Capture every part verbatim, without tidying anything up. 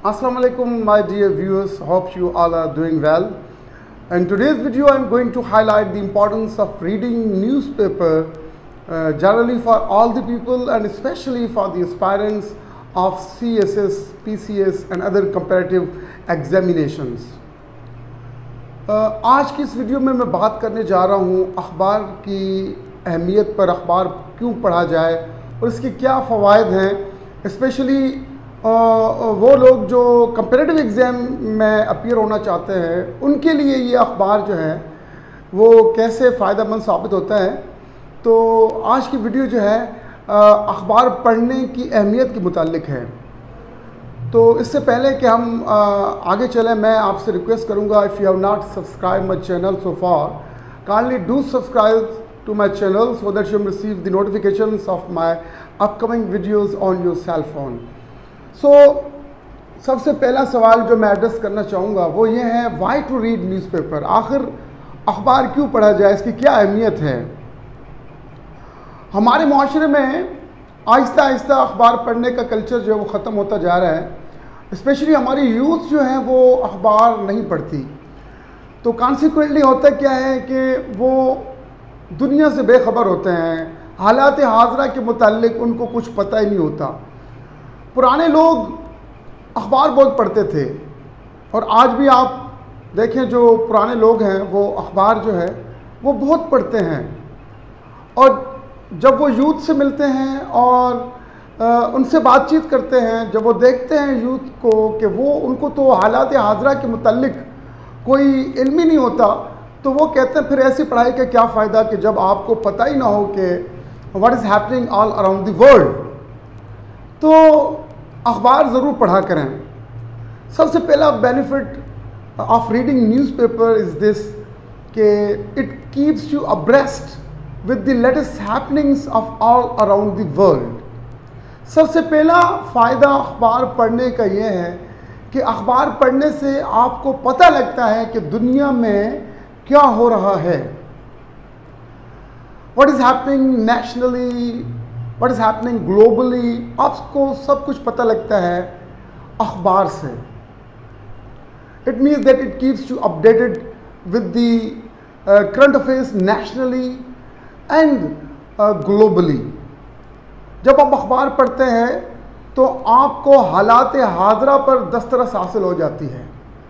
Assalamu alaikum my dear viewers, hope you all are doing well. In today's video I am going to highlight the importance of reading newspaper uh, generally for all the people and especially for the aspirants of C S S, P C S and other comparative examinations. uh, आज की इस video में मैं बात करने जा रहा हूँ अखबार की अहमियत पर, अखबार क्यों पढ़ा जाए और इसके क्या फ़वाइद हैं। स्पेशली वो लोग जो कंपेरेटिव एग्ज़ाम में अपीयर होना चाहते हैं उनके लिए ये अखबार जो है वो कैसे फ़ायदेमंद साबित होता है। तो आज की वीडियो जो है अखबार पढ़ने की अहमियत के मुतालिक है। तो इससे पहले कि हम आगे चलें, मैं आपसे रिक्वेस्ट करूंगा, if you have not subscribe my channel so far, kindly do subscribe to my channel so that you will receive the notifications of my upcoming videos on your cell phone. So सबसे पहला सवाल जो मैं address करना चाहूँगा वो ये है, why to read newspaper? आखिर अखबार क्यों पढ़ा जाए, इसकी क्या अहमियत है। हमारे माशरे में आहिस्ता आहिस्ता अखबार पढ़ने का कल्चर जो है वो ख़त्म होता जा रहा है। स्पेशली हमारी यूथ जो है वो अखबार नहीं पढ़ती। तो कॉन्सिक्वेंटली होता क्या है कि वो दुनिया से बेखबर होते हैं, हालात हाज़रा के मुताल्लिक उनको कुछ पता ही नहीं होता। पुराने लोग अखबार बहुत पढ़ते थे और आज भी आप देखें जो पुराने लोग हैं वो अखबार जो है वो बहुत पढ़ते हैं। और जब वो यूथ से मिलते हैं और आ, उनसे बातचीत करते हैं, जब वो देखते हैं यूथ को कि वो उनको तो हालात हाज़रा के मुताल्लिक कोई इल्म ही नहीं होता, तो वो कहते हैं फिर ऐसी पढ़ाई का क्या फ़ायदा कि जब आपको पता ही ना हो कि what is happening all around the world. तो अखबार ज़रूर पढ़ा करें। सबसे पहला benefit of reading newspaper is this कि it keeps you abreast with the latest happenings of all around the world. सबसे पहला फ़ायदा अखबार पढ़ने का ये है कि अखबार पढ़ने से आपको पता लगता है कि दुनिया में क्या हो रहा है, what is happening nationally, what is happening globally. आपको सब कुछ पता लगता है अखबार से। It means that it keeps you updated with the current affairs nationally and globally. जब आप अखबार पढ़ते हैं तो आपको हालात हाज़रा पर दस्तरस हासिल हो जाती है।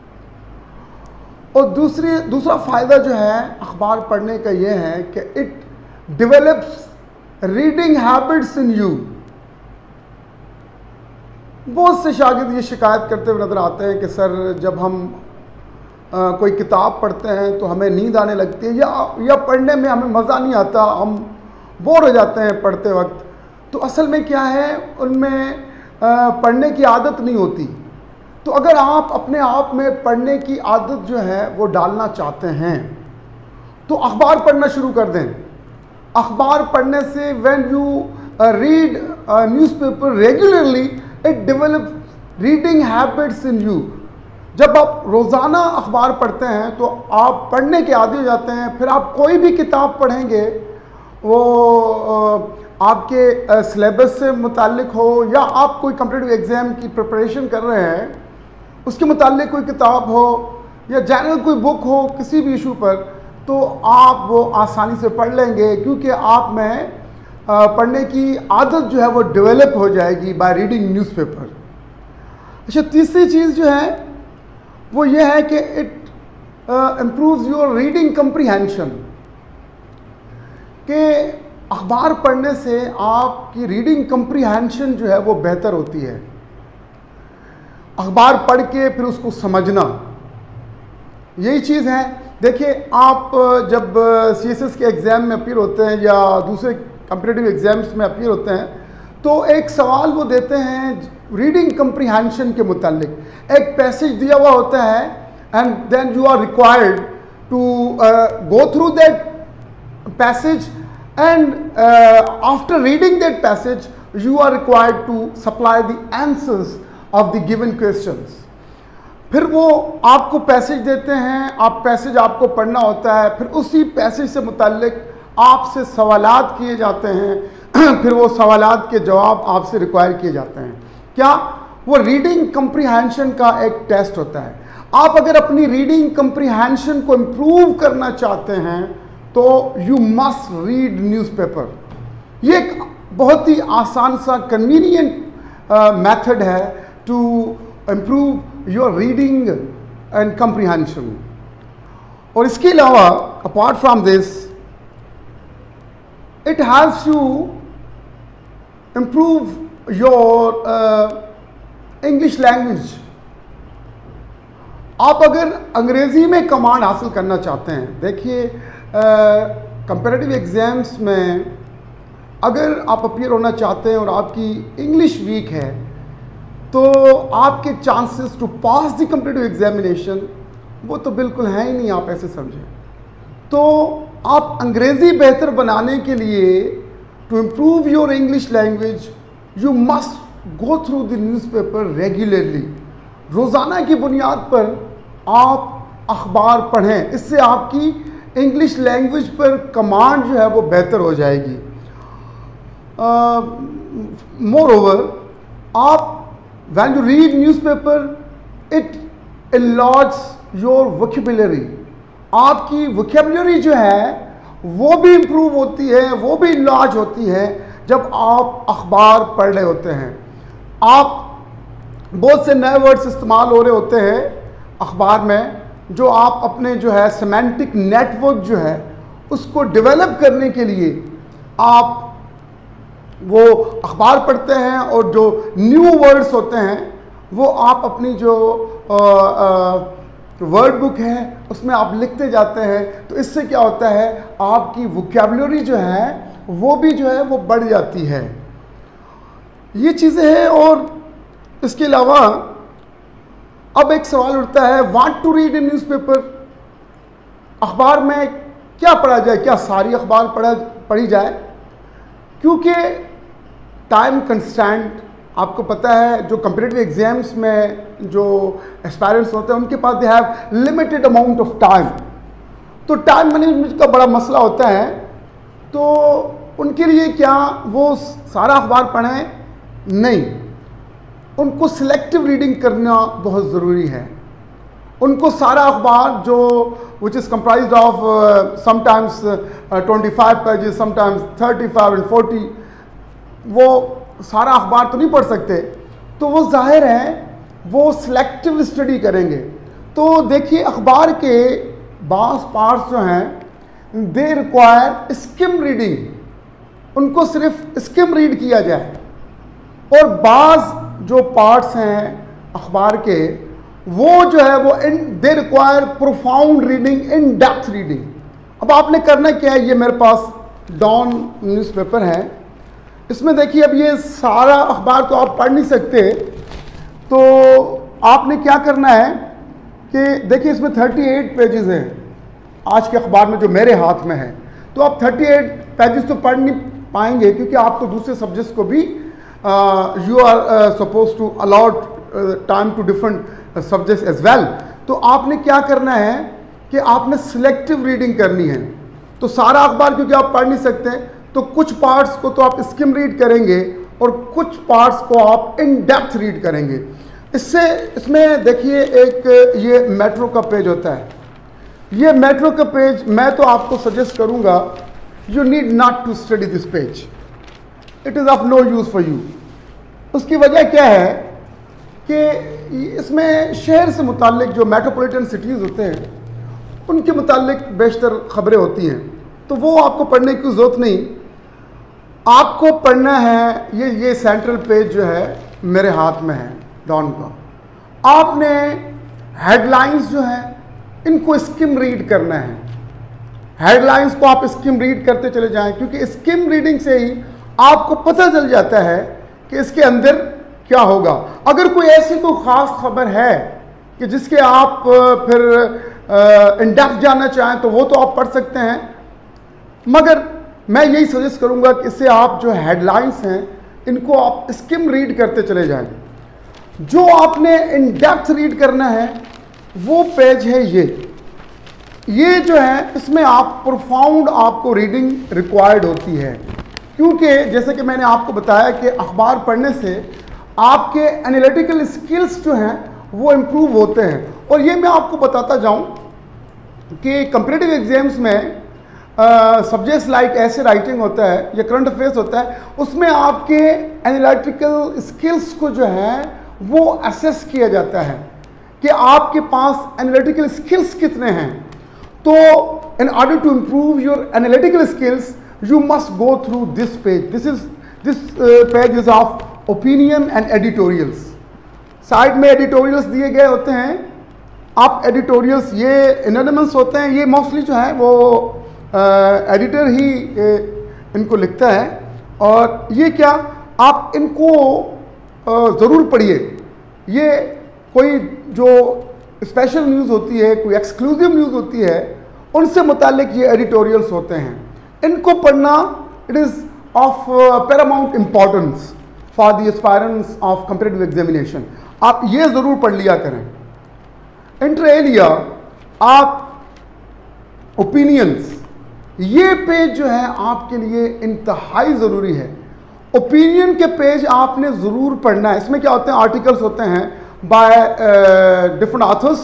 और दूसरी दूसरा फ़ायदा जो है अखबार पढ़ने का ये है कि it develops reading habits in you. बहुत से शागिर्द ये शिकायत करते हुए नज़र आते हैं कि सर जब हम आ, कोई किताब पढ़ते हैं तो हमें नींद आने लगती है या या पढ़ने में हमें मज़ा नहीं आता, हम बोर हो जाते हैं पढ़ते वक्त। तो असल में क्या है, उनमें पढ़ने की आदत नहीं होती। तो अगर आप अपने आप में पढ़ने की आदत जो है वो डालना चाहते हैं तो अखबार पढ़ना शुरू कर दें। अखबार पढ़ने से when you read newspaper regularly it develop reading habits in you. जब आप रोज़ाना अखबार पढ़ते हैं तो आप पढ़ने के आदी हो जाते हैं। फिर आप कोई भी किताब पढ़ेंगे वो uh, आपके सिलेबस uh, से मुताल्लिक हो या आप कोई कॉम्पिटिटिव एग्ज़ाम की प्रिपरेशन कर रहे हैं उसके मुताल्लिक कोई किताब हो या जनरल कोई बुक हो किसी भी इशू पर, तो आप वो आसानी से पढ़ लेंगे क्योंकि आप में पढ़ने की आदत जो है वो डेवलप हो जाएगी बाय रीडिंग न्यूज़पेपर। अच्छा, तीसरी चीज़ जो है वो ये है कि it improves your reading comprehension. कि अखबार पढ़ने से आपकी रीडिंग कम्प्रीहेंशन जो है वो बेहतर होती है। अखबार पढ़ के फिर उसको समझना, यही चीज़ है। देखिए, आप जब सी एस एस के एग्ज़ाम में अपीयर होते हैं या दूसरे कॉम्पिटिटिव एग्ज़ाम्स में अपीयर होते हैं तो एक सवाल वो देते हैं रीडिंग कम्प्रीहेंशन के मुतालिक। एक पैसेज दिया हुआ होता है and then you are required to go through that passage and after reading that passage you are required to supply the answers of the given questions. फिर वो आपको पैसेज देते हैं, आप पैसेज आपको पढ़ना होता है, फिर उसी पैसेज से मुताल्लिक आपसे सवालात किए जाते हैं, फिर वो सवालात के जवाब आपसे रिक्वायर किए जाते हैं। क्या वो रीडिंग कंप्रीहेंशन का एक टेस्ट होता है। आप अगर अपनी रीडिंग कंप्रीहेंशन को इम्प्रूव करना चाहते हैं तो यू मस्ट रीड न्यूज़पेपर। ये एक बहुत ही आसान सा कन्वीनियंट मेथड है to improve your reading and comprehension. और इसके अलावा apart from this it helps you improve your English language. आप अगर अंग्रेज़ी में कमांड हासिल करना चाहते हैं, देखिए कंपैरेटिव एग्ज़ाम्स में अगर आप अपीयर होना चाहते हैं और आपकी इंग्लिश वीक है तो आपके chances to pass the comparative examination वो तो बिल्कुल है ही नहीं, आप ऐसे समझें। तो आप अंग्रेज़ी बेहतर बनाने के लिए to improve your English language you must go through the newspaper regularly. रोज़ाना की बुनियाद पर आप अखबार पढ़ें, इससे आपकी इंग्लिश लैंग्वेज पर कमांड जो है वो बेहतर हो जाएगी। मोर ओवर आप when you read newspaper it enlarges your vocabulary. आपकी वोकेबुलरी जो है वो भी इम्प्रूव होती है, वो भी enlarge होती है जब आप अखबार पढ़ रहे होते हैं। आप बहुत से नए वर्ड्स इस्तेमाल हो रहे होते हैं अखबार में, जो आप अपने जो है सेमेंटिक नेटवर्क जो है उसको डेवलप करने के लिए आप वो अखबार पढ़ते हैं और जो न्यू वर्ड्स होते हैं वो आप अपनी जो वर्ड बुक है उसमें आप लिखते जाते हैं। तो इससे क्या होता है, आपकी वोकैबुलरी जो है वो भी जो है वो बढ़ जाती है। ये चीज़ें हैं। और इसके अलावा अब एक सवाल उठता है, want to read in newspaper. अखबार में क्या पढ़ा जाए, क्या सारी अखबार पढ़ा पढ़ी जाए? क्योंकि टाइम कंस्टेंट आपको पता है, जो कंपीटिटिव एग्जाम्स में जो एस्पायरेंट्स होते हैं उनके पास they have limited amount of time. तो टाइम मैनेजमेंट का बड़ा मसला होता है। तो उनके लिए क्या वो सारा अखबार पढ़ें? नहीं, उनको सिलेक्टिव रीडिंग करना बहुत ज़रूरी है। उनको सारा अखबार जो which is comprised of sometimes twenty five pages, sometimes thirty five and forty, वो सारा अखबार तो नहीं पढ़ सकते। तो वो जाहिर है वो सिलेक्टिव स्टडी करेंगे। तो देखिए अखबार के बास पार्ट्स जो हैं दे रिक्वायर स्किम रीडिंग, उनको सिर्फ स्किम रीड किया जाए। और बाज़ जो पार्ट्स हैं अखबार के वो जो है वो in they require profound reading, in depth reading. अब आपने करना क्या है, ये मेरे पास डॉन न्यूज़पेपर है, इसमें देखिए अब ये सारा अखबार तो आप पढ़ नहीं सकते। तो आपने क्या करना है कि देखिए इसमें अड़तीस पेजेस हैं आज के अखबार में जो मेरे हाथ में है। तो आप अड़तीस पेजेस तो पढ़ नहीं पाएंगे क्योंकि आप तो दूसरे सब्जेक्ट्स को भी you are suppose to allot time to different subjects as well. तो आपने क्या करना है कि आपने सिलेक्टिव रीडिंग करनी है। तो सारा अखबार क्योंकि आप पढ़ नहीं सकते तो कुछ पार्ट्स को तो आप स्किम रीड करेंगे और कुछ पार्ट्स को आप इन डेप्थ रीड करेंगे। इससे इसमें देखिए एक ये मेट्रो का पेज होता है, ये मेट्रो का पेज मैं तो आपको सजेस्ट करूंगा you need not to study this page, it is of no use for you. उसकी वजह क्या है कि इसमें शहर से मुताल्लिक जो मेट्रोपॉलिटन सिटीज़ होते हैं उनके मुताल्लिक बेशतर खबरें होती हैं, तो वो आपको पढ़ने की ज़रूरत नहीं। आपको पढ़ना है ये ये सेंट्रल पेज जो है मेरे हाथ में है डॉन का। आपने हेडलाइंस जो है इनको स्किम रीड करना है। हेडलाइंस को आप स्किम रीड करते चले जाएं क्योंकि स्किम रीडिंग से ही आपको पता चल जाता है कि इसके अंदर क्या होगा। अगर कोई ऐसी कोई ख़ास खबर है कि जिसके आप फिर इन डेप्थ जानना चाहें तो वो तो आप पढ़ सकते हैं, मगर मैं यही सजेस्ट करूंगा कि इससे आप जो हेडलाइंस हैं इनको आप स्किम रीड करते चले जाएं। जो आपने इन डेप्थ रीड करना है वो पेज है ये ये जो है इसमें आप प्रोफाउंड आपको रीडिंग रिक्वायर्ड होती है। क्योंकि जैसे कि मैंने आपको बताया कि अखबार पढ़ने से आपके एनालिटिकल स्किल्स जो हैं वो इम्प्रूव होते हैं। और ये मैं आपको बताता जाऊं कि कंपैरेटिव एग्जाम्स में सब्जेक्ट्स लाइक ऐसे राइटिंग होता है या करंट अफेयर्स होता है, उसमें आपके एनालिटिकल स्किल्स को जो है वो असेस किया जाता है कि आपके पास एनालिटिकल स्किल्स कितने हैं। तो in order to improve your analytical skills you must go through this page. This is this page is of opinion and editorials. Side में एडिटोरियल्स दिए गए होते हैं। आप एडिटोरियल्स ये एनोनिमस होते हैं, ये मोस्टली जो है वो एडिटर uh, ही uh, इनको लिखता है। और ये क्या, आप इनको uh, ज़रूर पढ़िए। ये कोई जो स्पेशल न्यूज़ होती है, कोई एक्सक्लूसिव न्यूज़ होती है, उनसे मुतालिक ये एडिटोरियल्स होते हैं। इनको पढ़ना it is of paramount importance for the aspirants of comparative examination. आप ये ज़रूर पढ़ लिया करें। इंटर एलिया, आप ओपिनियंस, ये पेज जो है आपके लिए इंतहाई ज़रूरी है। ओपिनियन के पेज आपने ज़रूर पढ़ना है। इसमें क्या होते हैं, आर्टिकल्स होते हैं बाय डिफरेंट ऑथर्स,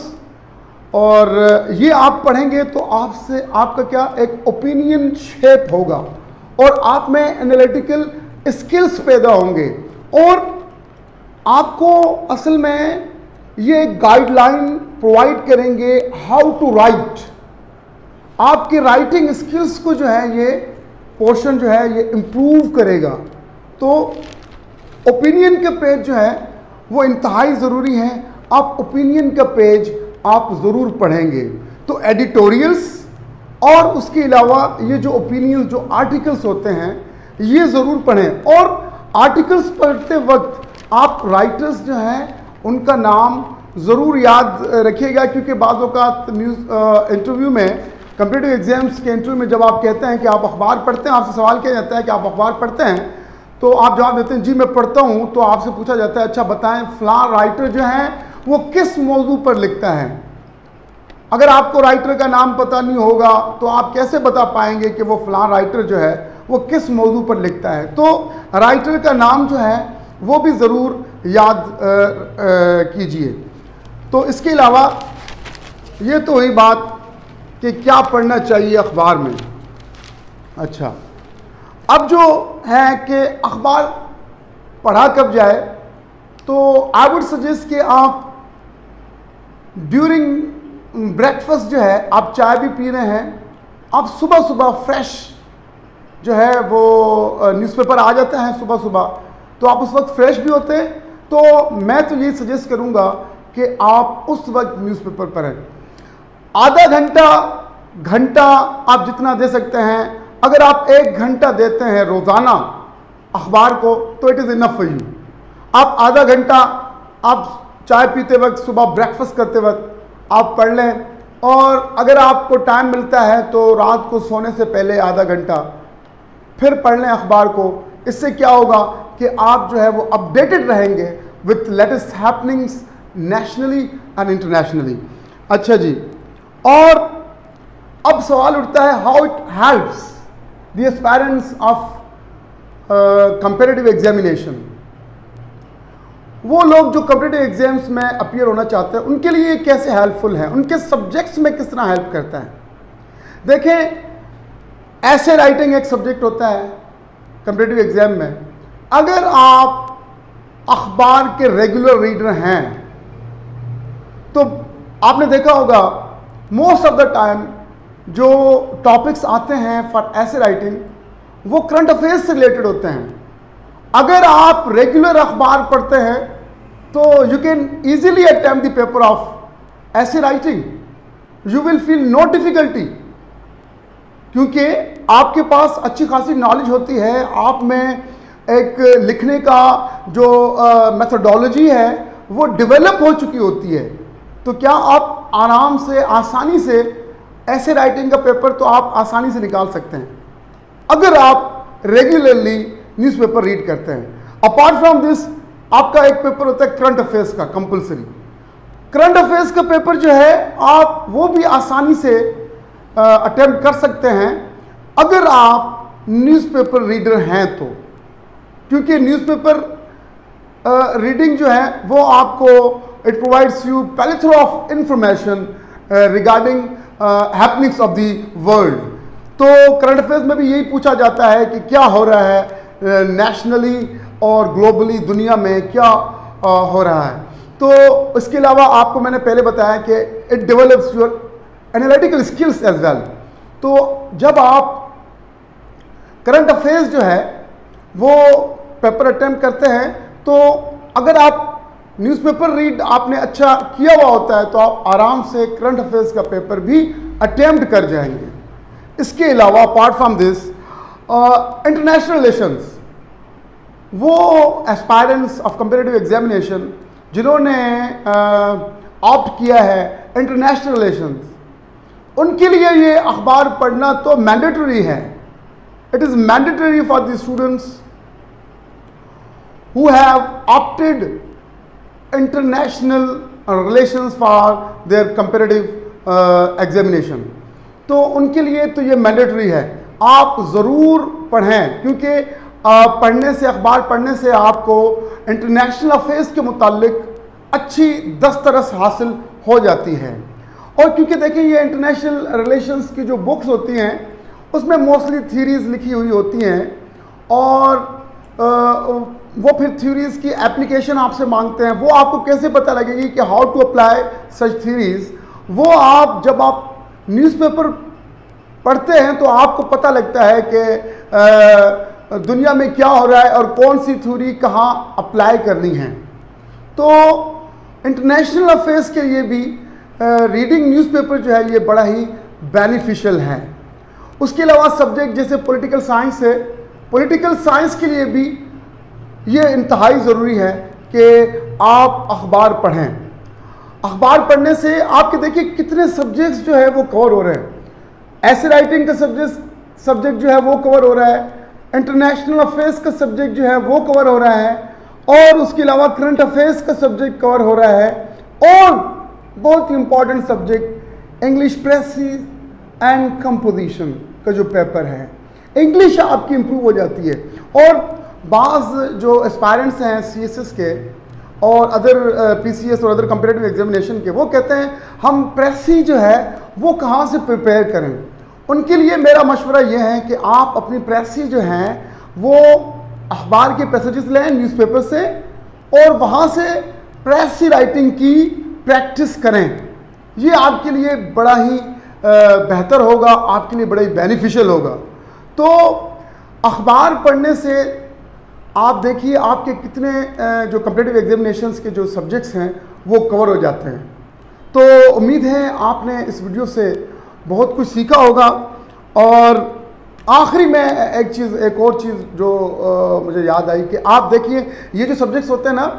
और ये आप पढ़ेंगे तो आपसे आपका क्या एक ओपिनियन शेप होगा और आप में एनालिटिकल स्किल्स पैदा होंगे। और आपको असल में ये गाइडलाइन प्रोवाइड करेंगे हाउ टू राइट। आपके राइटिंग स्किल्स को जो है ये पोर्शन जो है ये इम्प्रूव करेगा। तो ओपिनियन के पेज जो है वो इंतहाई ज़रूरी है। आप ओपिनियन का पेज आप ज़रूर पढ़ेंगे। तो एडिटोरियल्स और उसके अलावा ये जो ओपिनियन जो आर्टिकल्स होते हैं ये ज़रूर पढ़ें। और आर्टिकल्स पढ़ते वक्त आप राइटर्स जो हैं उनका नाम ज़रूर याद रखिएगा, क्योंकि बाज़ औक़ात न्यूज़ इंटरव्यू में, कंपैरेटिव एग्जाम्स के इंटरव्यू में जब आप कहते हैं कि आप अखबार पढ़ते हैं, आपसे सवाल किया जाता है कि आप अखबार पढ़ते हैं, तो आप जवाब देते हैं जी मैं पढ़ता हूँ। तो आपसे पूछा जाता है अच्छा बताएं फ़लाँ राइटर जो हैं वो किस मौजू पर लिखता है। अगर आपको राइटर का नाम पता नहीं होगा तो आप कैसे बता पाएंगे कि वो फ़लाँ राइटर जो है वो किस मौजू पर लिखता है। तो राइटर का नाम जो है वो भी ज़रूर याद कीजिए। तो इसके अलावा ये तो हुई बात कि क्या पढ़ना चाहिए अखबार में। अच्छा, अब जो है कि अखबार पढ़ा कब जाए, तो आई वुड सजेस्ट कि आप ड्यूरिंग ब्रेकफास्ट जो है, आप चाय भी पी रहे हैं, आप सुबह सुबह फ्रेश जो है वो न्यूज़पेपर आ जाता है सुबह सुबह, तो आप उस वक्त फ्रेश भी होते हैं। तो मैं तो ये सजेस्ट करूँगा कि आप उस वक्त न्यूज़पेपर पढ़ें। आधा घंटा घंटा आप जितना दे सकते हैं, अगर आप एक घंटा देते हैं रोज़ाना अखबार को तो it is enough for you. आप आधा घंटा आप चाय पीते वक्त, सुबह ब्रेकफास्ट करते वक्त आप पढ़ लें। और अगर आपको टाइम मिलता है तो रात को सोने से पहले आधा घंटा फिर पढ़ लें अखबार को। इससे क्या होगा कि आप जो है वो अपडेटेड रहेंगे with latest happenings nationally and internationally. अच्छा जी, और अब सवाल उठता है how it helps the aspirants of comparative examination. वो लोग जो कंपैरेटिव एग्जाम्स में अपीयर होना चाहते हैं उनके लिए कैसे हेल्पफुल है, उनके सब्जेक्ट्स में किस तरह हेल्प करता है। देखें, ऐसे राइटिंग एक सब्जेक्ट होता है कंपैरेटिव एग्जाम में। अगर आप अखबार के रेगुलर रीडर हैं तो आपने देखा होगा मोस्ट ऑफ द टाइम जो टॉपिक्स आते हैं फॉर ऐसे राइटिंग वो करंट अफेयर्स से रिलेटेड होते हैं। अगर आप रेगुलर अखबार पढ़ते हैं तो you can easily attempt the paper of essay writing. You will feel no difficulty, क्योंकि आपके पास अच्छी खासी नॉलेज होती है। आप में एक लिखने का जो मेथोडोलॉजी है वो डेवलप हो चुकी होती है। तो क्या आप आराम से, आसानी से ऐसे राइटिंग का पेपर तो आप आसानी से निकाल सकते हैं अगर आप रेगुलरली न्यूज़पेपर रीड करते हैं। अपार्ट फ्रॉम दिस, आपका एक पेपर होता है करंट अफेयर्स का कंपलसरी। करंट अफेयर्स का पेपर जो है आप वो भी आसानी से अटेम्प्ट कर सकते हैं अगर आप न्यूज़पेपर रीडर हैं तो, क्योंकि न्यूज़पेपर रीडिंग जो है वो आपको it provides you plethora of information regarding happenings of the world. तो करंट अफेयर्स में भी यही पूछा जाता है कि क्या हो रहा है नेशनली और ग्लोबली, दुनिया में क्या uh, हो रहा है। तो इसके अलावा आपको मैंने पहले बताया कि it develops your analytical skills as well. तो जब आप करंट अफेयर्स जो है वो पेपर अटेम्प्ट करते हैं, तो अगर आप न्यूज़पेपर रीड आपने अच्छा किया हुआ होता है तो आप आराम से करंट अफेयर्स का पेपर भी अटेम्प्ट कर जाएंगे। इसके अलावा apart from this international relations, वो एस्पायरेंट्स ऑफ कंपेरेटिव एग्जामिनेशन जिन्होंने ऑप्ट uh, किया है इंटरनेशनल रिलेशंस, उनके लिए ये अखबार पढ़ना तो मैंडेटरी है। It is mandatory for the students who have opted international relations for their comparative examination. तो उनके लिए तो ये मैंडेटरी है, आप ज़रूर पढ़ें, क्योंकि uh, पढ़ने से, अखबार पढ़ने से आपको इंटरनेशनल अफेयर्स के मुतालिक अच्छी दस्तरस हासिल हो जाती है। और क्योंकि देखिए ये इंटरनेशनल रिलेशंस की जो बुक्स होती हैं उसमें मोस्टली थ्योरीज लिखी हुई होती हैं, और आ, वो फिर थ्योरीज की एप्लीकेशन आपसे मांगते हैं। वो आपको कैसे पता लगेगी कि how to apply such theories, वो आप जब आप न्यूज़पेपर पढ़ते हैं तो आपको पता लगता है कि दुनिया में क्या हो रहा है और कौन सी थ्योरी कहाँ अप्लाई करनी है। तो इंटरनेशनल अफेयर्स के लिए भी रीडिंग न्यूज़पेपर जो है ये बड़ा ही बेनिफिशियल है। उसके अलावा सब्जेक्ट जैसे पॉलिटिकल साइंस है, पॉलिटिकल साइंस के लिए भी ये इंतहाई ज़रूरी है कि आप अखबार पढ़ें। अखबार पढ़ने से आपके देखिए कितने सब्जेक्ट्स जो है वो कवर हो रहे हैं। ऐसे राइटिंग का सब्जेक्ट सब्जेक्ट जो है वो कवर हो रहा है, इंटरनेशनल अफेयर्स का सब्जेक्ट जो है वो कवर हो रहा है, और उसके अलावा करंट अफेयर्स का सब्जेक्ट कवर हो रहा है, और बहुत ही important subject English precis and composition का जो पेपर है, इंग्लिश आपकी इंप्रूव हो जाती है। और बाज़ जो एस्पायरेंट्स हैं सीएसएस के और अदर पीसीएस और अदर कंपेरेटिव एग्जामिनेशन के, वो कहते हैं हम प्रेसी जो है वो कहाँ से प्रिपेयर करें। उनके लिए मेरा मशवरा यह है कि आप अपनी प्रेसी जो हैं वो अखबार के पैसेजेस लें न्यूज़पेपर से, और वहाँ से प्रेसी राइटिंग की प्रैक्टिस करें। ये आपके लिए बड़ा ही बेहतर होगा, आपके लिए बड़ा ही बेनिफिशियल होगा। तो अखबार पढ़ने से आप देखिए आपके कितने जो कंपेटिटिव एग्जामिनेशंस के जो सब्जेक्ट्स हैं वो कवर हो जाते हैं। तो उम्मीद है आपने इस वीडियो से बहुत कुछ सीखा होगा। और आखिरी में एक चीज़, एक और चीज़ जो आ, मुझे याद आई कि आप देखिए ये जो सब्जेक्ट्स होते हैं ना,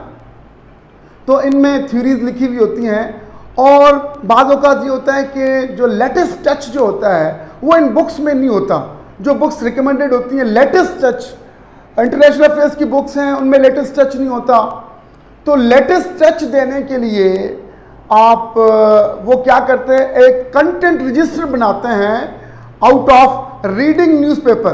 तो इनमें थ्योरीज लिखी हुई होती हैं, और बाज़ औक़ात ये होता है कि जो लेटेस्ट टच जो होता है वो इन बुक्स में नहीं होता। जो बुक्स रिकमेंडेड होती हैं लेटेस्ट टच, इंटरनेशनल अफेयर्स की बुक्स हैं उनमें लेटेस्ट टच नहीं होता। तो लेटेस्ट टच देने के लिए आप वो क्या करते हैं, एक कंटेंट रजिस्टर बनाते हैं आउट ऑफ रीडिंग न्यूज़पेपर।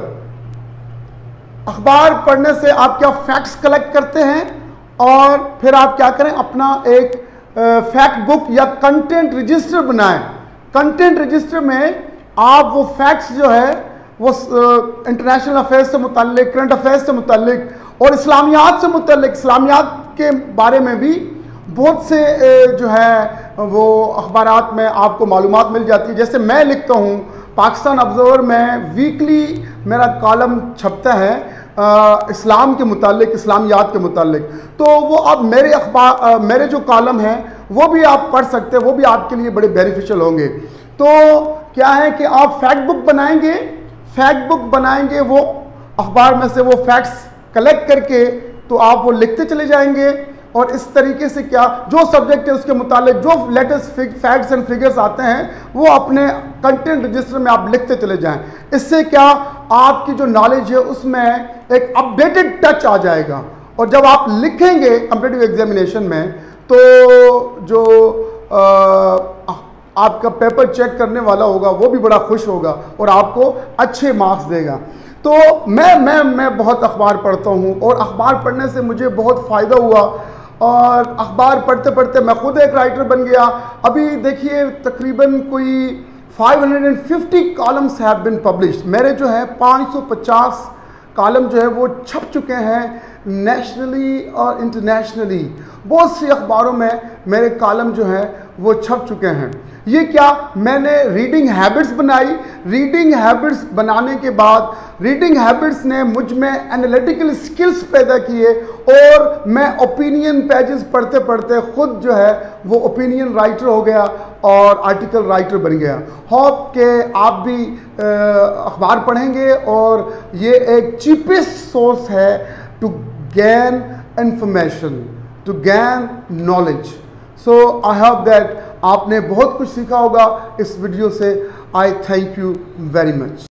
अखबार पढ़ने से आप क्या फैक्ट्स कलेक्ट करते हैं, और फिर आप क्या करें, अपना एक फैक्ट बुक या कंटेंट रजिस्टर बनाएं। कंटेंट रजिस्टर में आप वो फैक्ट्स जो है वो इंटरनेशनल अफेयर्स से मुताल्लिक, करंट अफेयर्स से मुताल्लिक और इस्लामियात से मुताल्लिक, इस्लामियात के बारे में भी बहुत से जो है वो अखबारात में आपको मालूमात मिल जाती है। जैसे मैं लिखता हूँ पाकिस्तान ऑब्जर्वर में वीकली मेरा कॉलम छपता है आ, इस्लाम के मुतालिक, इस्लामियात के मुतालिक। तो वो अब मेरे अखबार मेरे जो कॉलम हैं वो भी आप पढ़ सकते हैं, वो भी आपके लिए बड़े बेनिफिशियल होंगे। तो क्या है कि आप फैक्ट बुक बनाएंगे, फैक्ट बुक बनाएंगे वो अखबार में से वो फैक्ट्स कलेक्ट करके तो आप वो लिखते चले जाएंगे, और इस तरीके से क्या जो सब्जेक्ट है उसके मुतालिक जो लेटेस्ट फैक्ट्स एंड फिगर्स आते हैं वो अपने कंटेंट रजिस्टर में आप लिखते चले जाएं। इससे क्या आपकी जो नॉलेज है उसमें एक अपडेटेड टच आ जाएगा, और जब आप लिखेंगे कॉम्पिटिटिव एग्जामिनेशन में तो जो आ, आपका पेपर चेक करने वाला होगा वो भी बड़ा खुश होगा और आपको अच्छे मार्क्स देगा। तो मैं मैं मैं बहुत अखबार पढ़ता हूँ और अखबार पढ़ने से मुझे बहुत फ़ायदा हुआ और अखबार पढ़ते पढ़ते मैं खुद एक राइटर बन गया। अभी देखिए तकरीबन कोई पाँच सौ पचास कॉलम्स हैव बीन पब्लिश्ड। मेरे जो है पाँच सौ पचास कॉलम जो है वो छप चुके हैं नेशनली और इंटरनेशनली। बहुत सी अखबारों में मेरे कॉलम जो हैं वो छप चुके हैं। ये क्या, मैंने रीडिंग हैबिट्स बनाई। रीडिंग हैबिट्स बनाने के बाद रीडिंग हैबिट्स ने मुझ में एनालिटिकल स्किल्स पैदा किए और मैं ओपिनियन पेजेस पढ़ते पढ़ते खुद जो है वो ओपिनियन राइटर हो गया और आर्टिकल राइटर बन गया। होप के आप भी अखबार पढ़ेंगे और ये एक चीपेस्ट सोर्स है to gain information, to gain knowledge. So I hope that आपने बहुत कुछ सीखा होगा इस वीडियो से। I thank you very much.